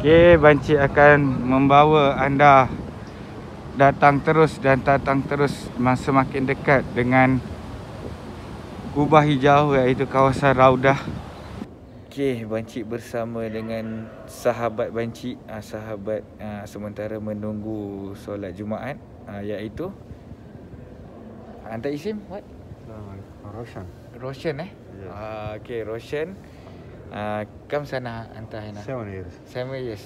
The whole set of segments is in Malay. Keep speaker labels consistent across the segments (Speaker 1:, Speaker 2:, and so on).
Speaker 1: Okey, Bancik akan membawa anda datang terus dan datang terus semakin dekat dengan kubah hijau, iaitu kawasan Raudah. Okey, Bancik bersama dengan sahabat Bancik, sementara menunggu solat Jumaat, iaitu anda isim what?
Speaker 2: Roshan.
Speaker 1: Roshan
Speaker 2: Yes.
Speaker 1: Okey, Roshan. Kam sana anta hina?
Speaker 2: 7 years.
Speaker 1: 7 years.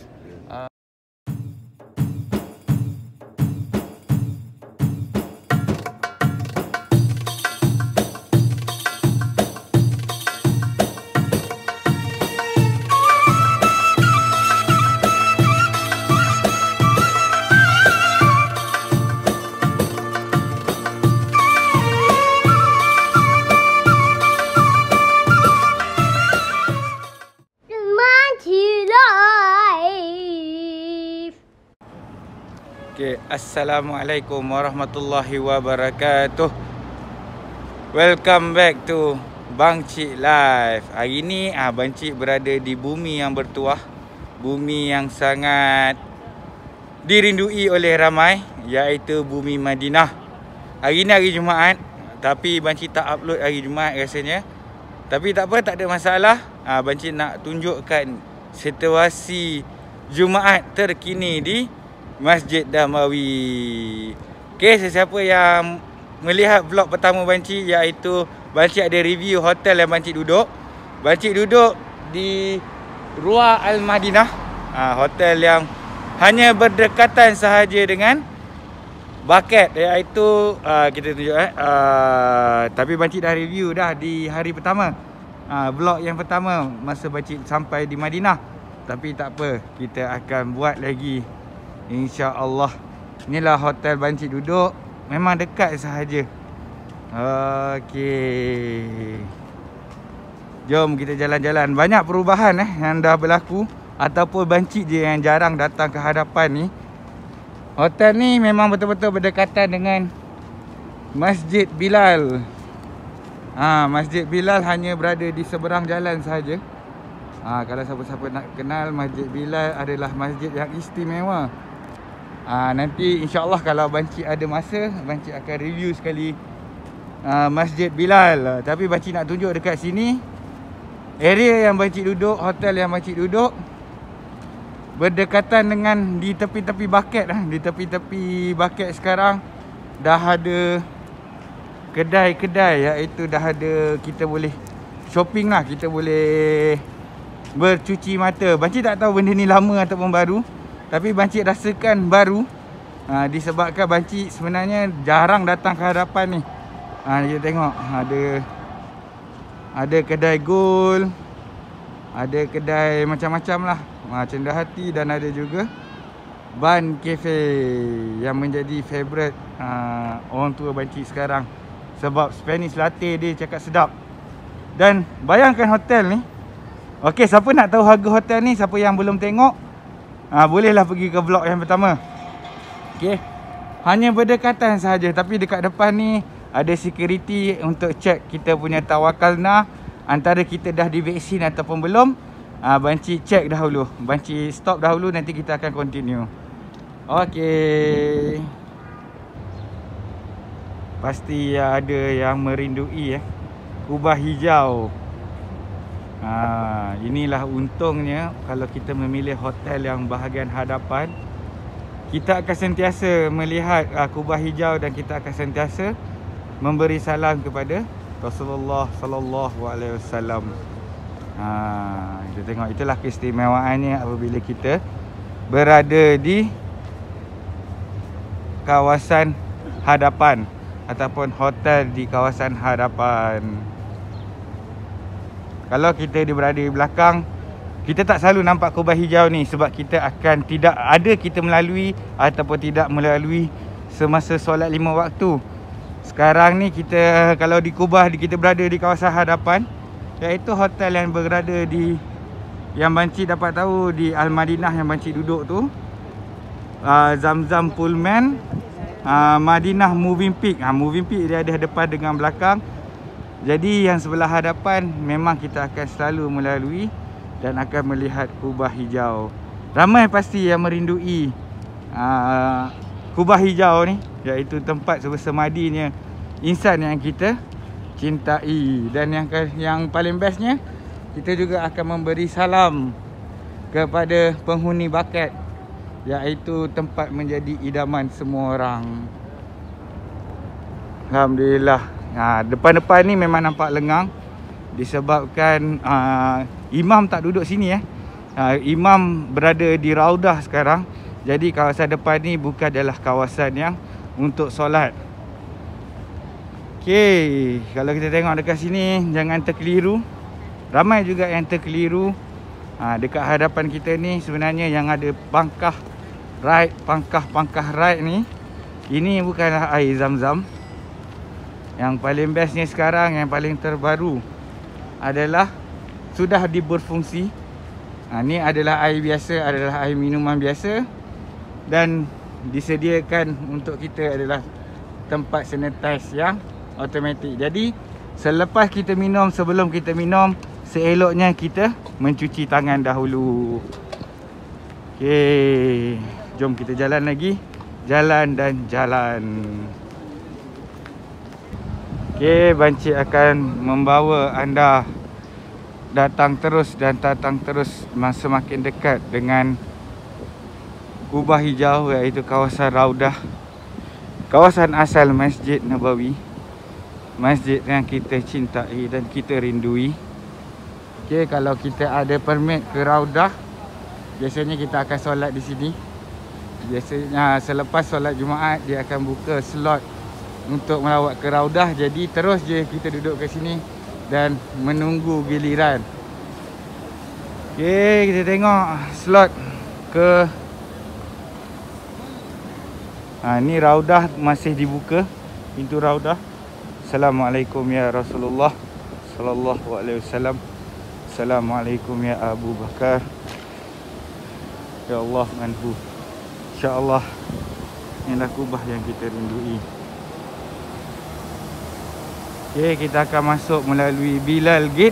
Speaker 1: Okay, Assalamualaikum warahmatullahi wabarakatuh. Welcome back to Bancik Live. Hari ni Bancik berada di bumi yang bertuah, bumi yang sangat dirindui oleh ramai, iaitu bumi Madinah. Hari ni hari Jumaat, tapi Bancik tak upload hari Jumaat rasanya. Tapi tak apa, tak ada masalah. Bancik nak tunjukkan situasi Jumaat terkini di Masjid Damawi. Okey, sesiapa yang melihat vlog pertama Bancik, iaitu Bancik ada review hotel yang Bancik duduk. Bancik duduk di Rua Al-Madinah, hotel yang hanya berdekatan sahaja dengan Bucket, iaitu kita tunjuk tapi Bancik dah review dah di hari pertama, vlog yang pertama masa Bancik sampai di Madinah. Tapi tak apa, kita akan buat lagi, InsyaAllah. Inilah hotel Bancik duduk. Memang dekat sahaja. Okey, jom kita jalan-jalan. Banyak perubahan yang dah berlaku, ataupun Bancik je yang jarang datang ke hadapan ni. Hotel ni memang betul-betul berdekatan dengan Masjid Bilal. Masjid Bilal hanya berada di seberang jalan sahaja. Kalau siapa-siapa nak kenal, Masjid Bilal adalah masjid yang istimewa. Nanti insyaAllah kalau Bancik ada masa, Bancik akan review sekali Masjid Bilal. Tapi Bancik nak tunjuk dekat sini, area yang Bancik duduk, hotel yang Bancik duduk, berdekatan dengan di tepi-tepi Bucket. Di tepi-tepi Bucket sekarang dah ada kedai-kedai, iaitu dah ada, kita boleh shopping lah, kita boleh bercuci mata. Bancik tak tahu benda ni lama ataupun baru, tapi Bancik rasakan baru, disebabkan Bancik sebenarnya jarang datang ke hadapan ni. Kita tengok ada kedai gold, ada kedai macam-macam lah, cendah hati, dan ada juga Ban Cafe yang menjadi favourite orang tua Bancik sekarang, sebab Spanish latte dia cakap sedap. Dan bayangkan hotel ni. Okey, siapa nak tahu harga hotel ni, siapa yang belum tengok, bolehlah pergi ke vlog yang pertama. Okey, hanya berdekatan sahaja, tapi dekat depan ni ada security untuk cek kita punya tawakalna, antara kita dah divaksin ataupun belum. Bancik cek dahulu, Bancik stop dahulu, nanti kita akan continue. Okey, pasti ada yang merindui kubah hijau. Inilah untungnya kalau kita memilih hotel yang bahagian hadapan. Kita akan sentiasa melihat kubah hijau, dan kita akan sentiasa memberi salam kepada Rasulullah sallallahu alaihi wasallam. Kita tengok, itulah keistimewaannya apabila kita berada di kawasan hadapan ataupun hotel di kawasan hadapan. Kalau kita berada di belakang, kita tak selalu nampak kubah hijau ni, sebab kita akan tidak ada kita melalui ataupun tidak melalui semasa solat 5 waktu. Sekarang ni kita, kalau di kubah, kita berada di kawasan hadapan, iaitu hotel yang berada di, yang Bancik dapat tahu di Al-Madinah yang Bancik duduk tu, Zamzam Pullman, Madinah Moving Peak. Moving Peak dia ada depan dengan belakang. Jadi yang sebelah hadapan memang kita akan selalu melalui dan akan melihat kubah hijau. Ramai pasti yang merindui kubah hijau ni, iaitu tempat bersemadinya insan yang kita cintai. Dan yang paling bestnya, kita juga akan memberi salam kepada penghuni Bucket, iaitu tempat menjadi idaman semua orang. Alhamdulillah. Depan-depan ni memang nampak lengang disebabkan imam tak duduk sini. Imam berada di Raudah sekarang. Jadi kawasan depan ni bukan adalah kawasan yang untuk solat. Okey, kalau kita tengok dekat sini, jangan terkeliru. Ramai juga yang terkeliru. Dekat hadapan kita ni sebenarnya yang ada pangkah ride ni, ini bukanlah air Zam-Zam. Yang paling bestnya sekarang, yang paling terbaru adalah sudah berfungsi. Ni adalah air biasa, adalah air minuman biasa. Dan disediakan untuk kita adalah tempat sanitize yang automatik. Jadi selepas kita minum, sebelum kita minum, seeloknya kita mencuci tangan dahulu. Okey, jom kita jalan lagi. Jalan dan jalan. Okey, Bancik akan membawa anda datang terus semakin dekat dengan kubah hijau, iaitu kawasan Raudah, kawasan asal Masjid Nabawi, masjid yang kita cintai dan kita rindui. Okey, kalau kita ada permit ke Raudah, biasanya kita akan solat di sini. Biasanya selepas solat Jumaat, dia akan buka slot untuk melawat ke Raudah. Jadi terus je kita duduk ke sini dan menunggu giliran. Okey, kita tengok slot ke ni Raudah masih dibuka, pintu Raudah. Assalamualaikum ya Rasulullah sallallahu alaihi wasallam. Assalamualaikum ya Abu Bakar. Ya Allah manhu. Insya-Allah inilah kubah yang kita rindui. Okey, kita akan masuk melalui Bilal Gate.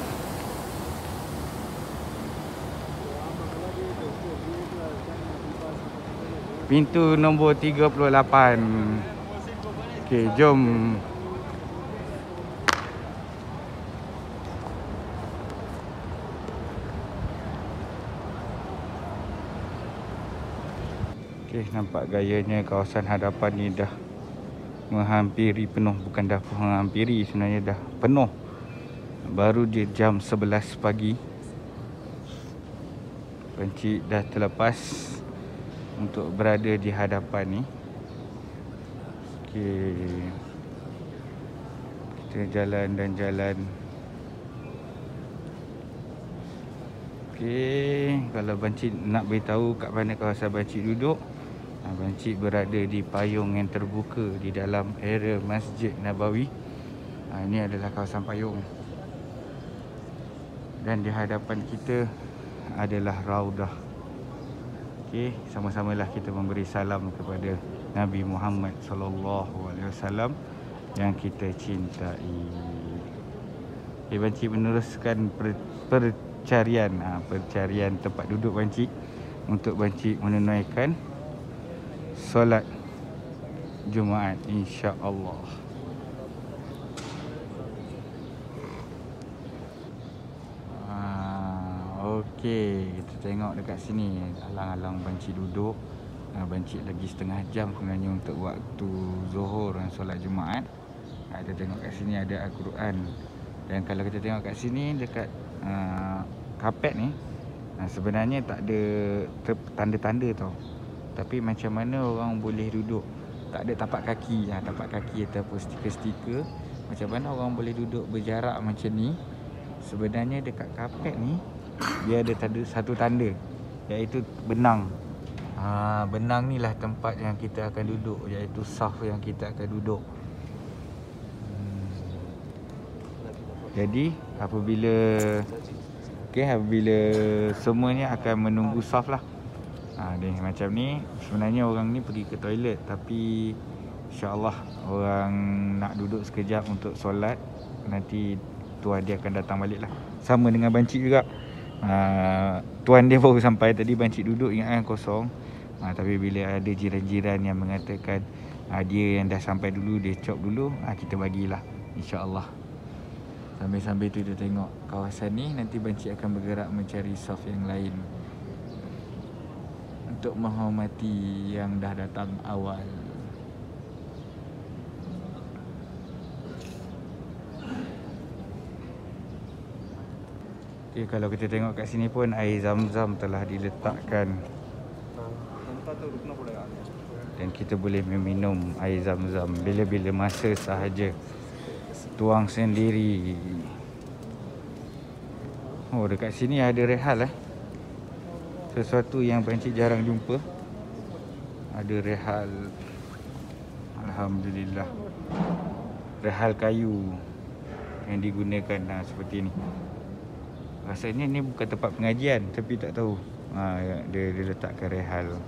Speaker 1: Pintu nombor 38. Okey, jom. Okey, nampak gayanya kawasan hadapan ni dah menghampiri penuh. Bukan dah menghampiri, sebenarnya dah penuh. Baru dia jam 11 pagi. Bancik dah terlepas untuk berada di hadapan ni. Okey, kita jalan dan jalan. Okey, kalau Bancik nak beritahu kat mana kawasan Bancik duduk, Bancik berada di payung yang terbuka di dalam area Masjid Nabawi. Ini adalah kawasan payung. Dan di hadapan kita adalah Raudah. Okey, sama-samalah kita memberi salam kepada Nabi Muhammad sallallahu alaihi wasallam yang kita cintai. Okey, Bancik meneruskan pencarian tempat duduk Bancik untuk Bancik menunaikan solat Jumaat, insya-Allah. Okey, kita tengok dekat sini alang-alang Bancik duduk. Bancik lagi setengah jam sebenarnya untuk waktu Zuhur dan solat Jumaat. Kita tengok kat sini ada Al-Quran. Dan kalau kita tengok kat sini dekat kapet ni, sebenarnya tak ada tanda-tanda tau. Tapi macam mana orang boleh duduk, tak ada tapak kaki. Tapak kaki ataupun stiker-stiker. Macam mana orang boleh duduk berjarak macam ni. Sebenarnya dekat kapet ni dia ada satu tanda, iaitu benang. Benang ni lah tempat yang kita akan duduk, iaitu saf yang kita akan duduk. Jadi apabila semuanya akan menunggu saf lah. Ni macam ni. Sebenarnya orang ni pergi ke toilet, tapi insya-Allah orang nak duduk sekejap untuk solat. Nanti tuan dia akan datang balik lah. Sama dengan Bancik juga. Tuan dia baru sampai tadi, bancik duduk ingatkan kosong. Tapi bila ada jiran-jiran yang mengatakan dia yang dah sampai dulu, dia chop dulu, kita bagilah, insya-Allah. Sambil-sambil tu dia tengok kawasan ni. Nanti bancik akan bergerak mencari soft yang lain untuk menghormati yang dah datang awal. Okay, kalau kita tengok kat sini pun air zam-zam telah diletakkan dan kita boleh meminum air zam-zam bila-bila masa sahaja. Tuang sendiri. Oh, dekat sini ada rehal sesuatu yang bancik jarang jumpa. Ada rehal. Alhamdulillah. Rehal kayu yang digunakan seperti ni. Rasanya ni bukan tempat pengajian, tapi tak tahu dia letakkan rehal.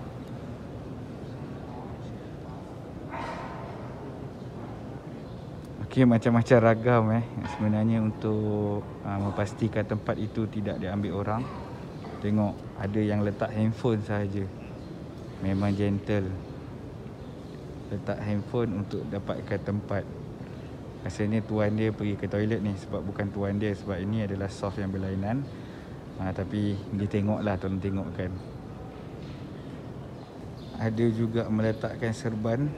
Speaker 1: Okay, macam-macam ragam sebenarnya untuk memastikan tempat itu tidak diambil orang. Tengok, ada yang letak handphone sahaja. Memang gentle. Letak handphone untuk dapatkan tempat. Rasanya tuan dia pergi ke toilet ni. Sebab bukan tuan dia, sebab ini adalah soft yang berlainan. Tapi dia tengoklah, tolong tengokkan. Ada juga meletakkan serban.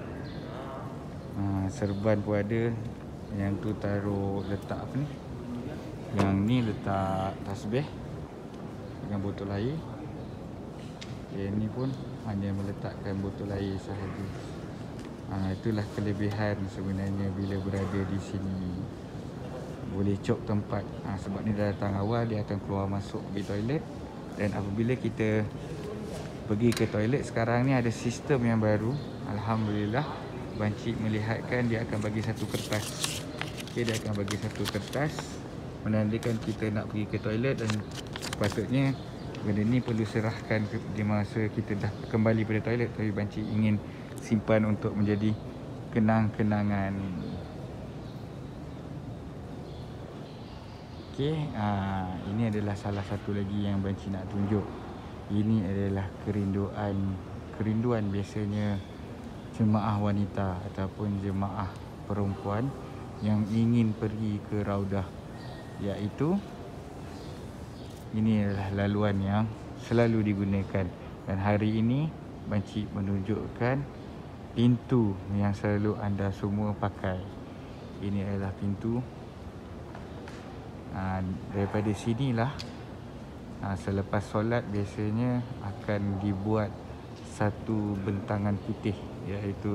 Speaker 1: Serban pun ada. Yang tu taruh letak apa ni? Yang ni letak tasbih dengan botol air. Yang ni pun hanya meletakkan botol air sahaja. Itulah kelebihan sebenarnya bila berada di sini. Boleh cop tempat. Sebab ni dah datang awal, dia akan keluar masuk pergi toilet. Dan apabila kita pergi ke toilet sekarang ni ada sistem yang baru. Alhamdulillah. Bancik melihatkan dia akan bagi satu kertas. Okay, dia akan bagi satu kertas menandakan kita nak pergi ke toilet, dan sepatutnya benda ni perlu serahkan di masa kita dah kembali pada toilet. Tapi bancik ingin simpan untuk menjadi kenang-kenangan. Okay, ini adalah salah satu lagi yang bancik nak tunjuk. Ini adalah kerinduan biasanya jemaah wanita ataupun jemaah perempuan yang ingin pergi ke Raudah, iaitu ini adalah laluan yang selalu digunakan. Dan hari ini bancik menunjukkan pintu yang selalu anda semua pakai. Ini adalah pintu. Daripada sinilah selepas solat biasanya akan dibuat satu bentangan putih, iaitu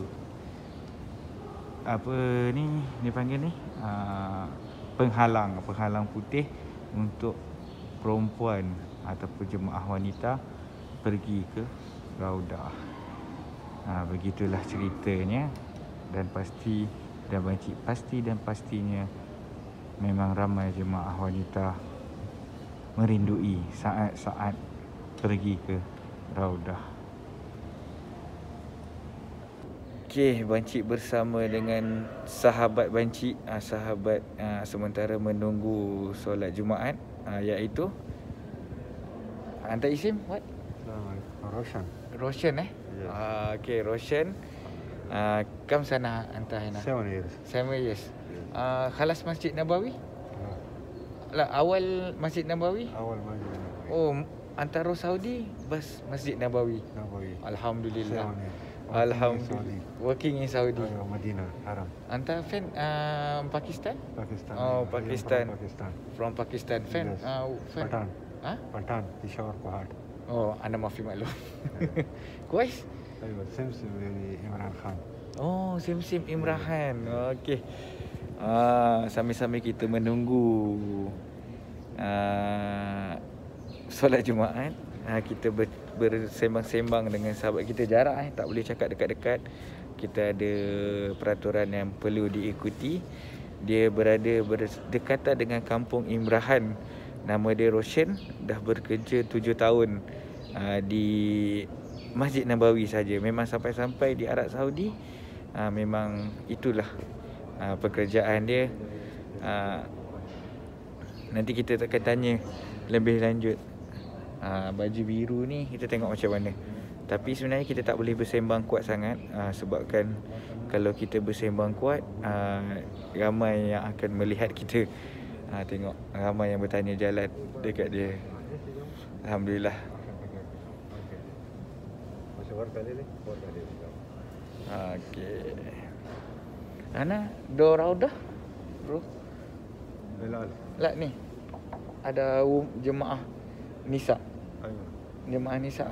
Speaker 1: apa ni dipanggil ni, penghalang putih untuk perempuan ataupun jemaah wanita pergi ke Raudah. Begitulah ceritanya. Dan pastinya memang ramai jemaah wanita merindui saat-saat pergi ke Raudah. Okey, bancik bersama dengan sahabat bancik, sementara menunggu solat Jumaat, iaitu anta isim what?
Speaker 2: Roshan.
Speaker 1: Roshan
Speaker 2: Yes.
Speaker 1: Okey, Roshan. Kam sana anta hina?
Speaker 2: 7 years.
Speaker 1: 7 years. Khalas Masjid Nabawi? Awal Masjid Nabawi?
Speaker 2: Awal Masjid Nabawi.
Speaker 1: Oh, antara Saudi bas Masjid Nabawi. Alhamdulillah. Alhamdulillah. Working in Saudi.
Speaker 2: Madinah, Haram.
Speaker 1: Anta fan Pakistan?
Speaker 2: Pakistan.
Speaker 1: Oh, Pakistan.
Speaker 2: From Pakistan.
Speaker 1: From Pakistan. Fan
Speaker 2: Yes.
Speaker 1: fan.
Speaker 2: Patan.
Speaker 1: Patan,
Speaker 2: Peshawar, Pahad.
Speaker 1: Oh, ana mafi maklum. Kuais?
Speaker 2: أيوة سمسم Imran Khan.
Speaker 1: Oh, Sim Imran. Okey. Sambil-sambil kita menunggu solat Jumaat, kita bersembang-sembang dengan sahabat kita. Jarak tak boleh cakap dekat-dekat. Kita ada peraturan yang perlu diikuti. Dia berada berdekatan dengan kampung Imrahan. Nama dia Roshan, dah bekerja 7 tahun di Masjid Nabawi saja. Memang sampai-sampai di Arab Saudi, memang itulah pekerjaan dia. Nanti kita akan tanya lebih lanjut. Baju biru ni kita tengok macam mana. Tapi sebenarnya kita tak boleh bersembang kuat sangat, sebabkan kalau kita bersembang kuat, ramai yang akan melihat kita. Tengok ramai yang bertanya jalan dekat dia. Alhamdulillah. Okey. Ana do raudah, bro. Lah ni. Ada jemaah Nisa. Jemaah Nisa.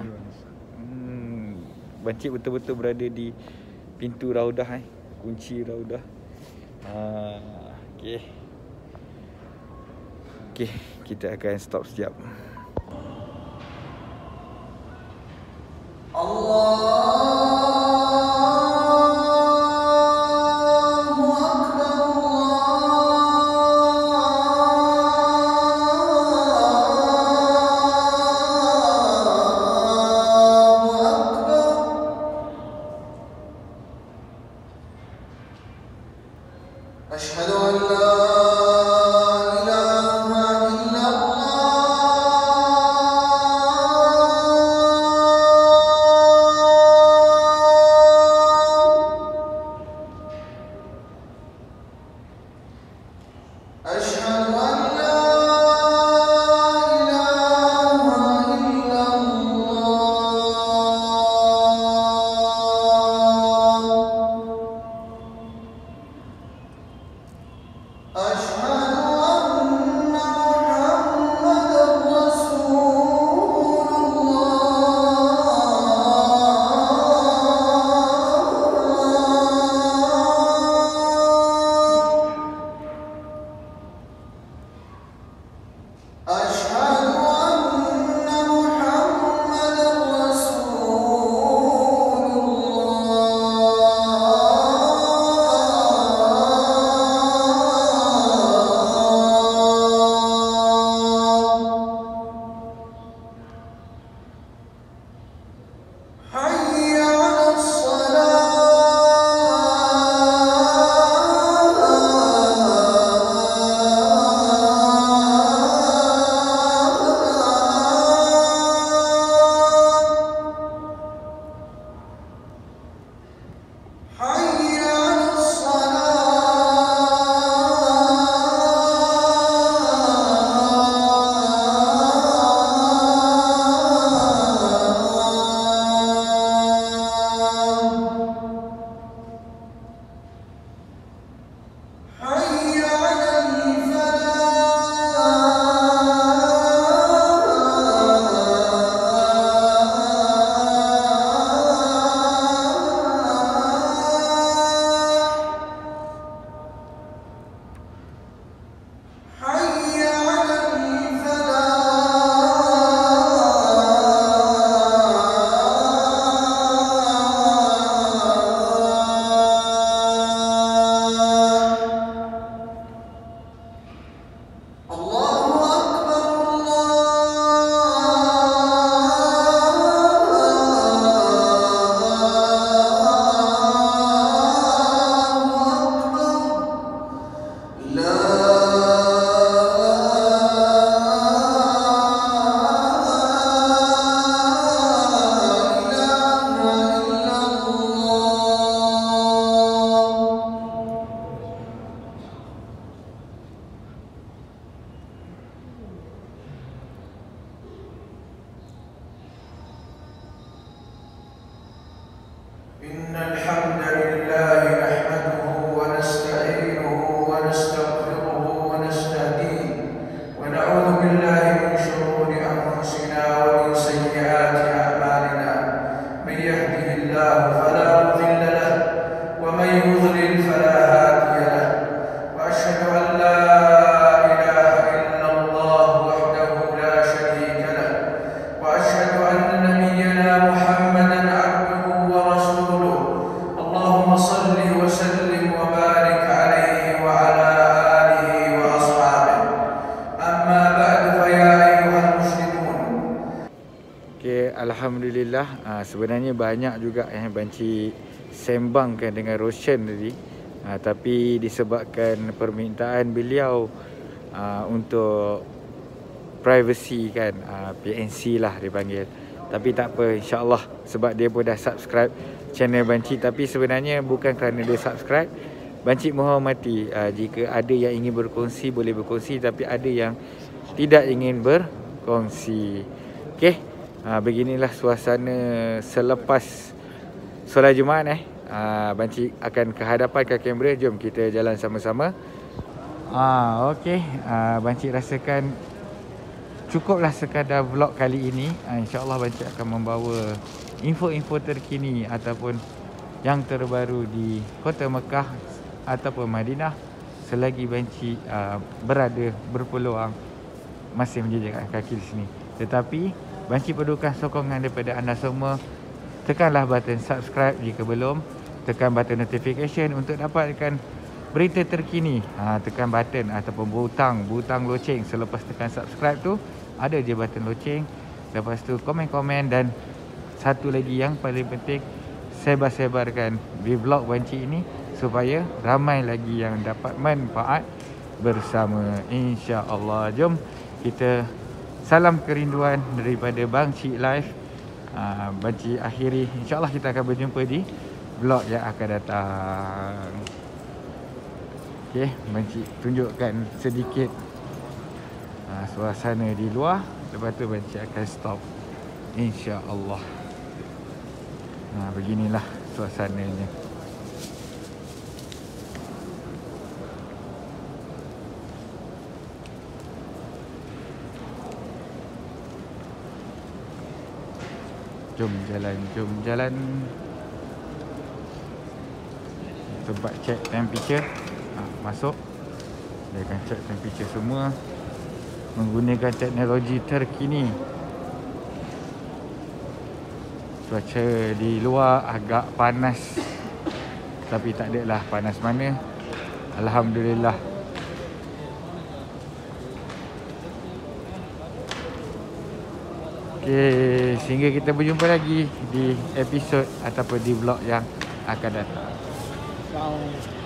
Speaker 1: Bancik betul-betul berada di pintu raudah, kunci raudah. Okey. Okey, kita akan stop sekejap.
Speaker 3: أشهد أن لا إله إلا الله أشهد أن لا إله إلا الله أشهد أن محمدًا رسول الله أشهد أن محمدًا رسول الله حي على الصلاة حي على الصلاة حي على الفلاح حي على الفلاح الله أكبر الله أكبر لا إله إلا الله إن الحمد لله نحمده ونستعينه ونستغفره ونستهديه ونعوذ بالله من شرور أنفسنا ومن سيئات أعمالنا من يهده الله فلا مضل له ومن يضلل فلا هادي له وأشهد أن لا إله إلا الله وحده لا شريك له وأشهد أن نبينا محمدًا عبده ورسوله اللهم صل وسلم وبارك عليه وعلى آله وأصحابه أما بعد فيا أيها المسلمون.
Speaker 1: Okey, alhamdulillah. Sebenarnya banyak juga yang banci sembangkan dengan Roshan tadi. Tapi disebabkan permintaan beliau untuk privacy kan, PNC lah dipanggil. Tapi tak apa, insyaAllah, sebab dia pun dah subscribe channel Bancik. Tapi sebenarnya bukan kerana dia subscribe, Bancik menghormati. Jika ada yang ingin berkongsi, boleh berkongsi. Tapi ada yang tidak ingin berkongsi. Okay, beginilah suasana selepas solat Jumaat. Bancik akan ke hadapan ke kamera. Jom kita jalan sama-sama. Okay, Bancik rasakan cukuplah sekadar vlog kali ini. InsyaAllah Bancik akan membawa info-info terkini ataupun yang terbaru di Kota Mekah ataupun Madinah selagi Bancik berpeluang masih menjejakkan kaki di sini. Tetapi Bancik perlukan sokongan daripada anda semua. Tekanlah button subscribe jika belum. Tekan button notification untuk dapatkan berita terkini. Tekan button ataupun butang loceng. Selepas tekan subscribe tu, ada je button loceng. Lepas tu komen-komen. Dan satu lagi yang paling penting, sebar-sebarkan di vlog Bancik ini supaya ramai lagi yang dapat manfaat bersama, insya-Allah. Jom kita salam kerinduan daripada Bancik Live. Bancik akhiri, insya-Allah kita akan berjumpa di vlog yang akan datang. Okay, Bancik tunjukkan sedikit suasana di luar. Lepas tu Bancik akan stop, insya-Allah. Beginilah suasananya. Jom jalan. Tempat check temperature. Masuk. Dia akan check temperature semua menggunakan teknologi terkini. Cuaca di luar agak panas, tapi tak adalah panas mana. Alhamdulillah. Okay, sehingga kita berjumpa lagi di episod ataupun di vlog yang akan datang.